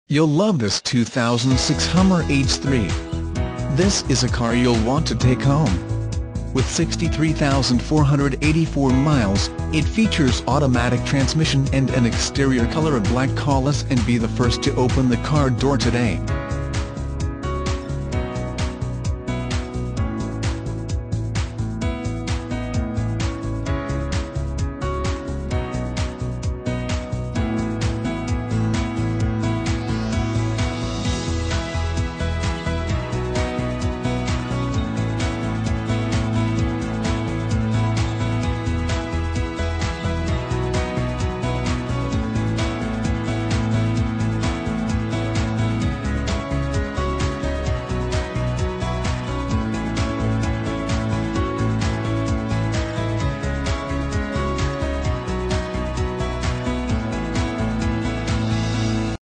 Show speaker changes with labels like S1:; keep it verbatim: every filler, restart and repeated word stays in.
S1: You'll love this two thousand six Hummer H three. This is a car you'll want to take home. With sixty-three thousand four hundred eighty-four miles, it features automatic transmission and an exterior color of black. Call us and be the first to open the car door today.